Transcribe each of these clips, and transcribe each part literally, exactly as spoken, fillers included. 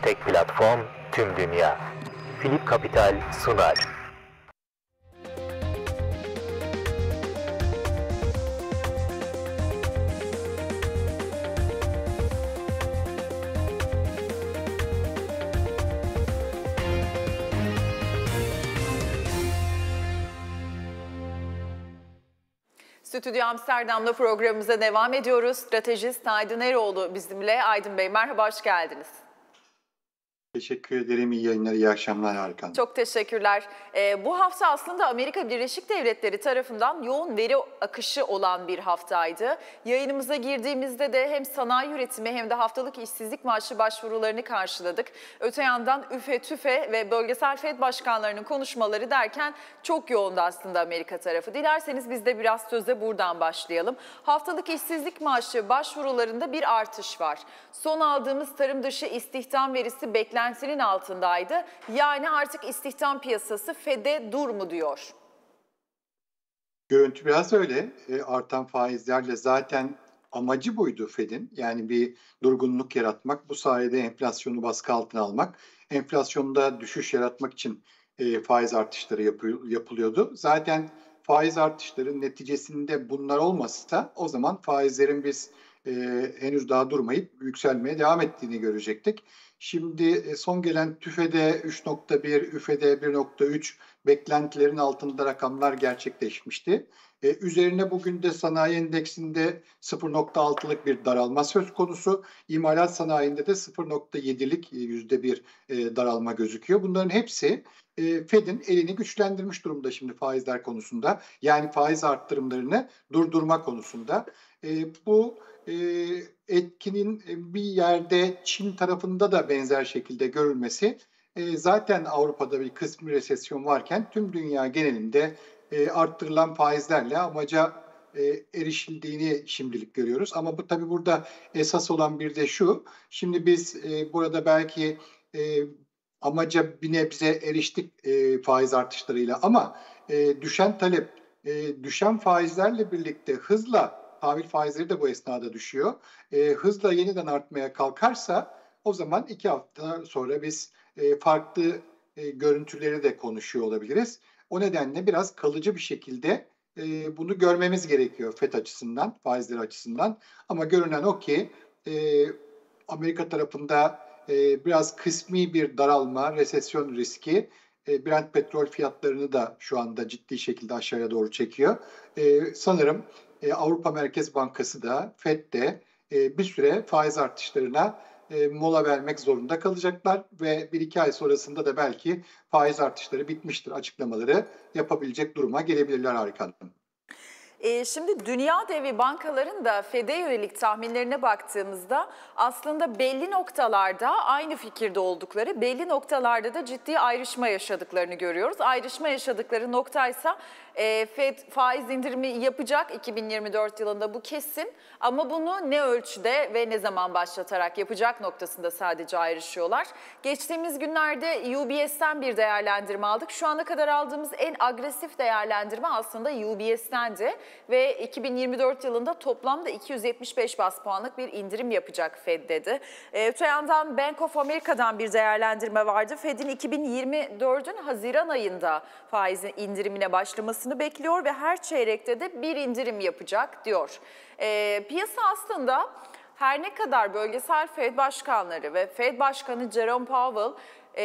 Tek platform, tüm dünya. Philip Capital sunar. Stüdyo Amsterdam'da programımıza devam ediyoruz. Stratejist Aydın Eroğlu bizimle. Aydın Bey merhaba, hoş geldiniz. Teşekkür ederim. İyi yayınlar, iyi akşamlar Harika. Çok teşekkürler. Ee, bu hafta aslında Amerika Birleşik Devletleri tarafından yoğun veri akışı olan bir haftaydı. Yayınımıza girdiğimizde de hem sanayi üretimi hem de haftalık işsizlik maaşı başvurularını karşıladık. Öte yandan üfe, tüfe ve bölgesel Fed başkanlarının konuşmaları derken çok yoğundu aslında Amerika tarafı. Dilerseniz biz de biraz söze buradan başlayalım. Haftalık işsizlik maaşı başvurularında bir artış var. Son aldığımız tarım dışı istihdam verisi beklentinin altındaydı. Yani artık istihdam piyasası Fed'e dur mu diyor? Görüntü biraz öyle. E, artan faizlerle zaten amacı buydu Fed'in. Yani bir durgunluk yaratmak, bu sayede enflasyonu baskı altına almak, enflasyonda düşüş yaratmak için e, faiz artışları yapı, yapılıyordu. Zaten faiz artışları neticesinde bunlar olmasa o zaman faizlerin biz e, henüz daha durmayıp yükselmeye devam ettiğini görecektik. Şimdi son gelen TÜFE'de üç nokta bir, üfede bir nokta üç beklentilerin altında rakamlar gerçekleşmişti. Ee, üzerine bugün de sanayi endeksinde sıfır nokta altılık bir daralma söz konusu. İmalat sanayinde de sıfır nokta yedilik yüzde bir e, daralma gözüküyor. Bunların hepsi e, Fed'in elini güçlendirmiş durumda şimdi faizler konusunda. Yani faiz arttırımlarını durdurma konusunda. E, bu e, etkinin bir yerde Çin tarafında da benzer şekilde görülmesi, e, zaten Avrupa'da bir kısmi resesyon varken tüm dünya genelinde e, arttırılan faizlerle amaca e, erişildiğini şimdilik görüyoruz. Ama bu tabii burada esas olan bir de şu, şimdi biz e, burada belki e, amaca bir nebze eriştik e, faiz artışlarıyla ama e, düşen talep, e, düşen faizlerle birlikte hızla tahvil faizleri de bu esnada düşüyor. E, hızla yeniden artmaya kalkarsa o zaman iki hafta sonra biz e, farklı e, görüntüleri de konuşuyor olabiliriz. O nedenle biraz kalıcı bir şekilde e, bunu görmemiz gerekiyor Fed açısından, faizleri açısından. Ama görünen o ki e, Amerika tarafında e, biraz kısmi bir daralma, resesyon riski e, Brent petrol fiyatlarını da şu anda ciddi şekilde aşağıya doğru çekiyor. E, sanırım e, Avrupa Merkez Bankası da Fed de e, bir süre faiz artışlarına e, mola vermek zorunda kalacaklar ve bir iki ay sonrasında da belki faiz artışları bitmiştir açıklamaları yapabilecek duruma gelebilirler Harika Hanım. E, şimdi dünya devi bankaların da Fed'e yönelik tahminlerine baktığımızda aslında belli noktalarda aynı fikirde oldukları, belli noktalarda da ciddi ayrışma yaşadıklarını görüyoruz. Ayrışma yaşadıkları noktaysa e, Fed faiz indirimi yapacak iki bin yirmi dört yılında, bu kesin, ama bunu ne ölçüde ve ne zaman başlatarak yapacak noktasında sadece ayrışıyorlar. Geçtiğimiz günlerde U B S'ten bir değerlendirme aldık. Şu ana kadar aldığımız en agresif değerlendirme aslında U B S'tendi. Ve iki bin yirmi dört yılında toplamda iki yüz yetmiş beş bas puanlık bir indirim yapacak Fed dedi. Ee, öte yandan Bank of America'dan bir değerlendirme vardı. Fed'in iki bin yirmi dördün Haziran ayında faizin indirimine başlamasını bekliyor ve her çeyrekte de bir indirim yapacak diyor. Ee, piyasa aslında her ne kadar bölgesel Fed başkanları ve Fed Başkanı Jerome Powell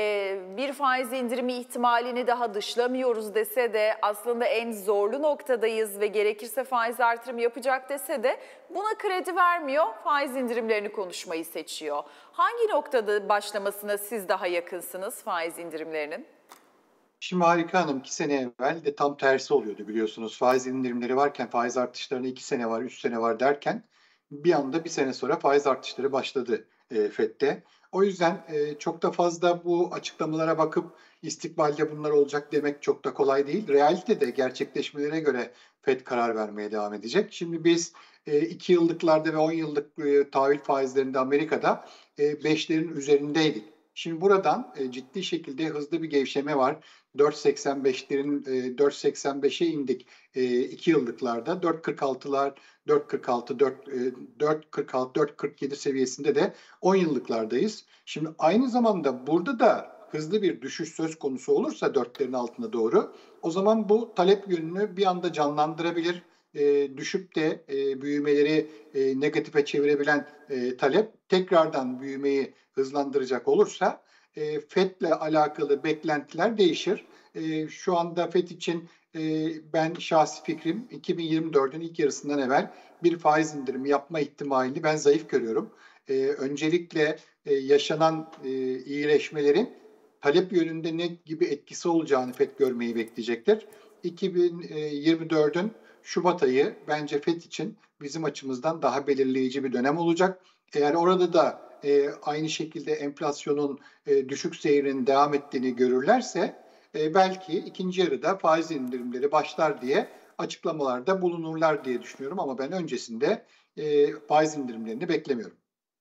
bir faiz indirimi ihtimalini daha dışlamıyoruz dese de, aslında en zorlu noktadayız ve gerekirse faiz artırımı yapacak dese de buna kredi vermiyor, faiz indirimlerini konuşmayı seçiyor. Hangi noktada başlamasına siz daha yakınsınız faiz indirimlerinin? Şimdi Harika Hanım, iki sene evvel de tam tersi oluyordu biliyorsunuz. Faiz indirimleri varken, faiz artışlarına iki sene var, üç sene var derken bir anda bir sene sonra faiz artışları başladı e, Fed'de. O yüzden e, çok da fazla bu açıklamalara bakıp istikbalde bunlar olacak demek çok da kolay değil. Realitede gerçekleşmelere göre Fed karar vermeye devam edecek. Şimdi biz e, iki yıllıklarda ve on yıllık e, tahvil faizlerinde Amerika'da e, beşlerin üzerindeydik. Şimdi buradan e, ciddi şekilde hızlı bir gevşeme var. dört seksen beşlerin e, dört seksen beşe indik e, iki yıllıklarda. dört kırk altılar, dört kırk altı, dört, e, dört kırk altı, dört kırk yedi seviyesinde de on yıllıklardayız. Şimdi aynı zamanda burada da hızlı bir düşüş söz konusu olursa dörtlerin altına doğru, o zaman bu talep yönünü bir anda canlandırabilir. E, düşüp de e, büyümeleri e, negatife çevirebilen e, talep tekrardan büyümeyi hızlandıracak olursa e, Fed'le alakalı beklentiler değişir. E, şu anda Fed için e, ben şahsi fikrim iki bin yirmi dördün ilk yarısından evvel bir faiz indirimi yapma ihtimalini ben zayıf görüyorum. E, öncelikle e, yaşanan e, iyileşmelerin talep yönünde ne gibi etkisi olacağını Fed görmeyi bekleyecektir. iki bin yirmi dördün Şubat ayı bence Fed için bizim açımızdan daha belirleyici bir dönem olacak. Eğer orada da e, aynı şekilde enflasyonun e, düşük seyrinin devam ettiğini görürlerse e, belki ikinci yarıda faiz indirimleri başlar diye açıklamalarda bulunurlar diye düşünüyorum. Ama ben öncesinde e, faiz indirimlerini beklemiyorum.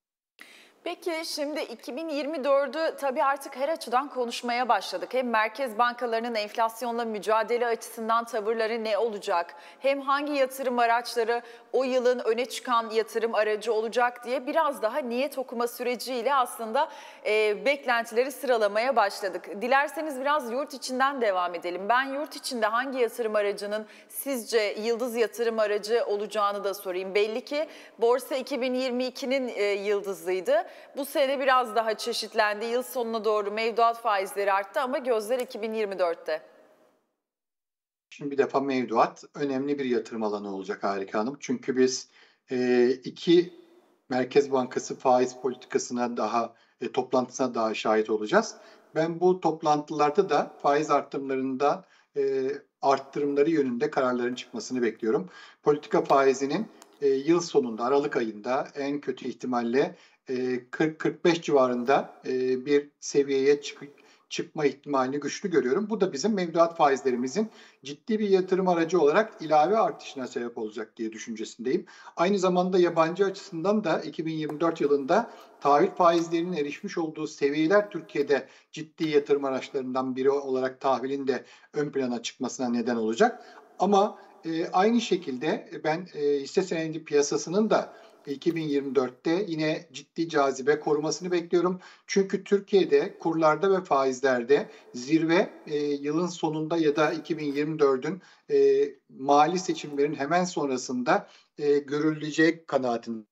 Peki şimdi iki bin yirmi dördü tabii artık her açıdan konuşmaya başladık. Hem merkez bankalarının enflasyonla mücadele açısından tavırları ne olacak? Hem hangi yatırım araçları o yılın öne çıkan yatırım aracı olacak diye biraz daha niyet okuma süreciyle aslında e, beklentileri sıralamaya başladık. Dilerseniz biraz yurt içinden devam edelim. Ben yurt içinde hangi yatırım aracının sizce yıldız yatırım aracı olacağını da sorayım. Belli ki borsa iki bin yirmi ikinin e, yıldızıydı. Bu sene biraz daha çeşitlendi. Yıl sonuna doğru mevduat faizleri arttı ama gözler iki bin yirmi dörtte. Şimdi bir defa mevduat önemli bir yatırım alanı olacak Harika Hanım. Çünkü biz e, iki Merkez Bankası faiz politikasına daha, e, toplantısına daha şahit olacağız. Ben bu toplantılarda da faiz artırımlarından e, arttırımları yönünde kararların çıkmasını bekliyorum. Politika faizinin e, yıl sonunda, Aralık ayında en kötü ihtimalle e, kırk kırk beş civarında e, bir seviyeye çık çıkma ihtimalini güçlü görüyorum. Bu da bizim mevduat faizlerimizin ciddi bir yatırım aracı olarak ilave artışına sebep olacak diye düşüncesindeyim. Aynı zamanda yabancı açısından da iki bin yirmi dört yılında tahvil faizlerinin erişmiş olduğu seviyeler Türkiye'de ciddi yatırım araçlarından biri olarak tahvilin de ön plana çıkmasına neden olacak. Ama e, aynı şekilde ben e, hisse senedi piyasasının da iki bin yirmi dörtte yine ciddi cazibe korumasını bekliyorum. Çünkü Türkiye'de kurlarda ve faizlerde zirve e, yılın sonunda ya da iki bin yirmi dördün e, mali seçimlerin hemen sonrasında e, görülecek kanaatindeyim.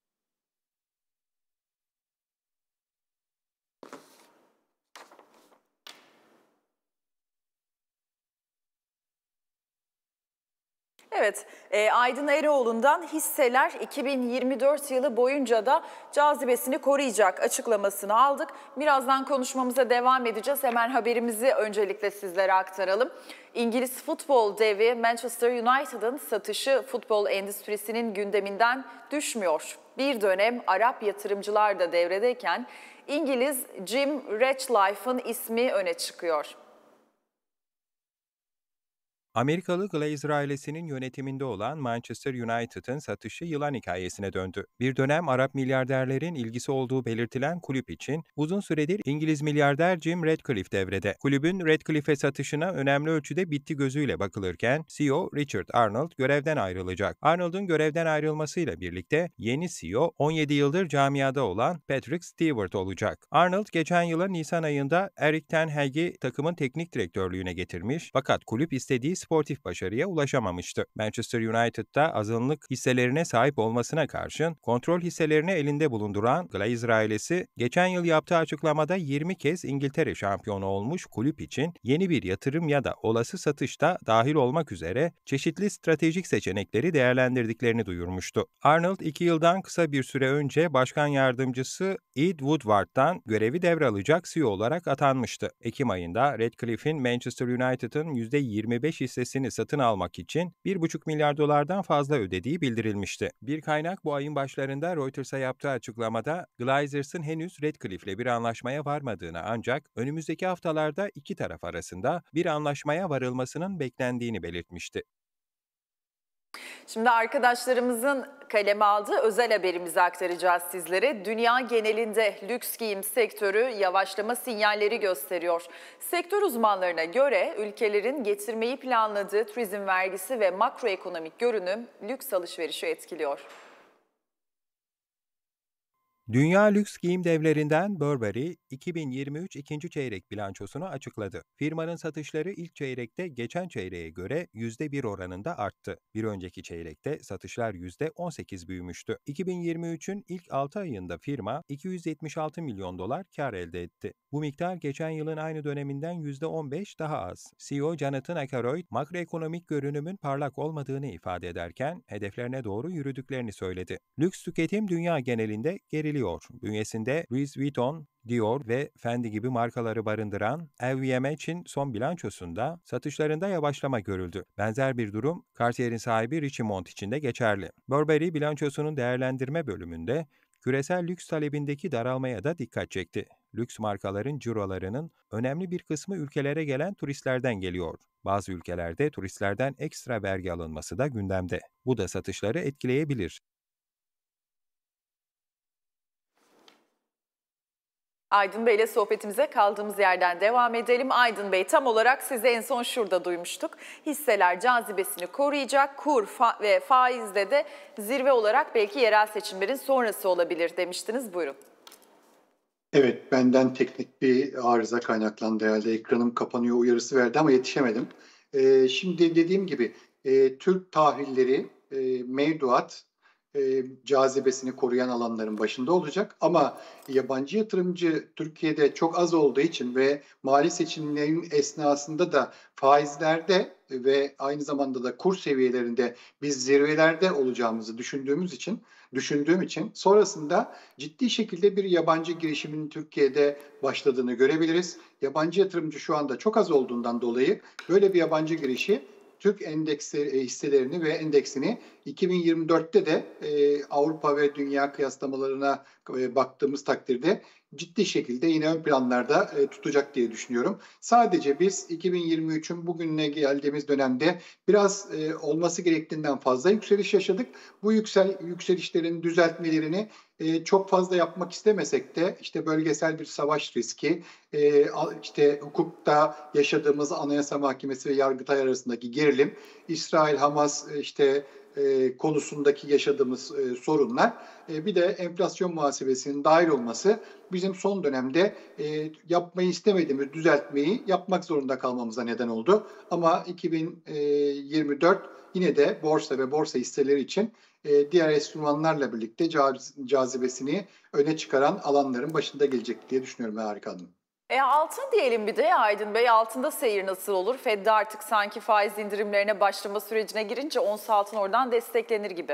Evet, e, Aydın Eroğlu'ndan hisseler iki bin yirmi dört yılı boyunca da cazibesini koruyacak açıklamasını aldık. Birazdan konuşmamıza devam edeceğiz. Hemen haberimizi öncelikle sizlere aktaralım. İngiliz futbol devi Manchester United'ın satışı futbol endüstrisinin gündeminden düşmüyor. Bir dönem Arap yatırımcılar da devredeyken İngiliz Jim Ratcliffe'ın ismi öne çıkıyor. Amerikalı Glazer ailesinin yönetiminde olan Manchester United'ın satışı yılan hikayesine döndü. Bir dönem Arap milyarderlerin ilgisi olduğu belirtilen kulüp için uzun süredir İngiliz milyarder Jim Ratcliffe devrede. Kulübün Ratcliffe'e satışına önemli ölçüde bitti gözüyle bakılırken C E O Richard Arnold görevden ayrılacak. Arnold'un görevden ayrılmasıyla birlikte yeni C E O on yedi yıldır camiada olan Patrick Stewart olacak. Arnold geçen yılın Nisan ayında Erik ten Hag'i takımın teknik direktörlüğüne getirmiş fakat kulüp istediği sportif başarıya ulaşamamıştı. Manchester United'da azınlık hisselerine sahip olmasına karşın kontrol hisselerini elinde bulunduran Glazer ailesi geçen yıl yaptığı açıklamada yirmi kez İngiltere şampiyonu olmuş kulüp için yeni bir yatırım ya da olası satışta dahil olmak üzere çeşitli stratejik seçenekleri değerlendirdiklerini duyurmuştu. Arnold iki yıldan kısa bir süre önce başkan yardımcısı Ed Woodward'dan görevi devralacak C E O olarak atanmıştı. Ekim ayında Ratcliffe'in Manchester United'ın yüzde yirmi beş hissesini satın almak için bir buçuk milyar dolardan fazla ödediği bildirilmişti. Bir kaynak bu ayın başlarında Reuters'a yaptığı açıklamada Glazers'ın henüz Ratcliffe'le bir anlaşmaya varmadığını ancak önümüzdeki haftalarda iki taraf arasında bir anlaşmaya varılmasının beklendiğini belirtmişti. Şimdi arkadaşlarımızın kaleme aldığı özel haberimizi aktaracağız sizlere. Dünya genelinde lüks giyim sektörü yavaşlama sinyalleri gösteriyor. Sektör uzmanlarına göre ülkelerin getirmeyi planladığı turizm vergisi ve makroekonomik görünüm lüks alışverişi etkiliyor. Dünya lüks giyim devlerinden Burberry, iki bin yirmi üç ikinci çeyrek bilançosunu açıkladı. Firmanın satışları ilk çeyrekte geçen çeyreğe göre yüzde bir oranında arttı. Bir önceki çeyrekte satışlar yüzde on sekiz büyümüştü. iki bin yirmi üçün ilk altı ayında firma iki yüz yetmiş altı milyon dolar kar elde etti. Bu miktar geçen yılın aynı döneminden yüzde on beş daha az. C E O Jonathan Akeroyd, makroekonomik görünümün parlak olmadığını ifade ederken hedeflerine doğru yürüdüklerini söyledi. Lüks tüketim dünya genelinde geriliyor. Bünyesinde Louis Vuitton, Dior ve Fendi gibi markaları barındıran L V M H'in son bilançosunda satışlarında yavaşlama görüldü. Benzer bir durum Cartier'in sahibi Richemont için de geçerli. Burberry bilançosunun değerlendirme bölümünde küresel lüks talebindeki daralmaya da dikkat çekti. Lüks markaların cirolarının önemli bir kısmı ülkelere gelen turistlerden geliyor. Bazı ülkelerde turistlerden ekstra vergi alınması da gündemde. Bu da satışları etkileyebilir. Aydın Bey ile sohbetimize kaldığımız yerden devam edelim. Aydın Bey, tam olarak sizi en son şurada duymuştuk. Hisseler cazibesini koruyacak, kur fa ve faizle de zirve olarak belki yerel seçimlerin sonrası olabilir demiştiniz. Buyurun. Evet, benden teknik bir arıza kaynaklandı herhalde. Ekranım kapanıyor uyarısı verdi ama yetişemedim. Ee, şimdi dediğim gibi e, Türk tahvilleri, e, mevduat, e, cazibesini koruyan alanların başında olacak. Ama yabancı yatırımcı Türkiye'de çok az olduğu için ve mali seçimlerin esnasında da faizlerde ve aynı zamanda da kur seviyelerinde biz zirvelerde olacağımızı düşündüğümüz için düşündüğüm için sonrasında ciddi şekilde bir yabancı girişimin Türkiye'de başladığını görebiliriz. Yabancı yatırımcı şu anda çok az olduğundan dolayı böyle bir yabancı girişi Türk endeksi hisselerini ve endeksini iki bin yirmi dörtte de e, Avrupa ve dünya kıyaslamalarına e, baktığımız takdirde ciddi şekilde yine ön planlarda e, tutacak diye düşünüyorum. Sadece biz iki bin yirmi üçün bugüne geldiğimiz dönemde biraz e, olması gerektiğinden fazla yükseliş yaşadık. Bu yüksel yükselişlerin düzeltmelerini e, çok fazla yapmak istemesek de işte bölgesel bir savaş riski, e, işte hukukta yaşadığımız Anayasa Mahkemesi ve Yargıtay arasındaki gerilim, İsrail-Hamas işte e, konusundaki yaşadığımız e, sorunlar, e, bir de enflasyon muhasebesinin dahil olması bizim son dönemde e, yapmayı istemediğimiz düzeltmeyi yapmak zorunda kalmamıza neden oldu. Ama iki bin yirmi dört yine de borsa ve borsa hisseleri için e, diğer enstrümanlarla birlikte caz, cazibesini öne çıkaran alanların başında gelecek diye düşünüyorum Harika Hanım. E altın diyelim bir de Aydın Bey, altında seyir nasıl olur? Fed de artık sanki faiz indirimlerine başlama sürecine girince ons altın oradan desteklenir gibi.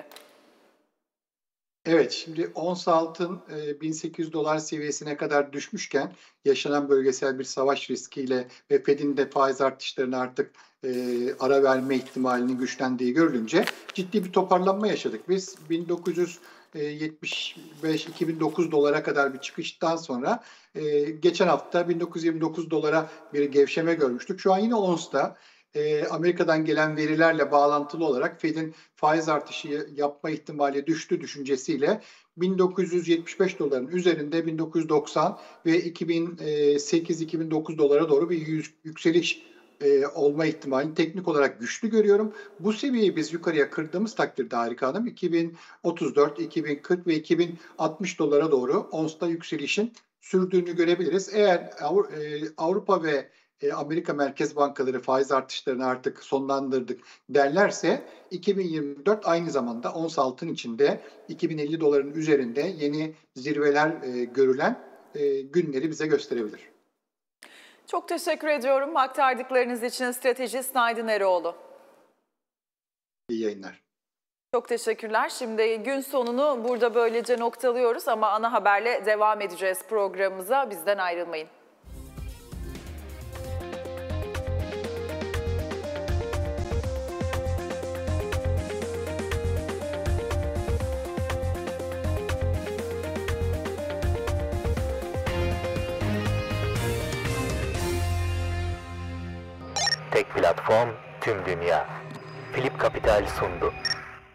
Evet, şimdi ons altın e, bin sekiz yüz dolar seviyesine kadar düşmüşken yaşanan bölgesel bir savaş riskiyle ve Fed'in de faiz artışlarına artık e, ara verme ihtimalinin güçlendiği görülünce ciddi bir toparlanma yaşadık. Biz bin dokuz yüz yetmiş beş iki bin dokuz dolara kadar bir çıkıştan sonra e, geçen hafta bin dokuz yüz yirmi dokuz dolara bir gevşeme görmüştük. Şu an yine onsta e, Amerika'dan gelen verilerle bağlantılı olarak Fed'in faiz artışı yapma ihtimali düştü düşüncesiyle bin dokuz yüz yetmiş beş doların üzerinde bin dokuz yüz doksan ve iki bin sekiz iki bin dokuz dolara doğru bir yükseliş e, olma ihtimalini teknik olarak güçlü görüyorum. Bu seviyeyi biz yukarıya kırdığımız takdirde Harika Hanım iki bin otuz dört, iki bin kırk ve iki bin altmış dolara doğru onsta yükselişin sürdüğünü görebiliriz. Eğer Avrupa ve Amerika Merkez Bankaları faiz artışlarını artık sonlandırdık derlerse iki bin yirmi dört aynı zamanda ons altın içinde iki bin elli doların üzerinde yeni zirveler görülen günleri bize gösterebilir. Çok teşekkür ediyorum aktardıklarınız için stratejist Aydın Eroğlu. İyi yayınlar. Çok teşekkürler. Şimdi gün sonunu burada böylece noktalıyoruz ama ana haberle devam edeceğiz programımıza. Bizden ayrılmayın. Tek platform, tüm dünya. Philip Capital sundu.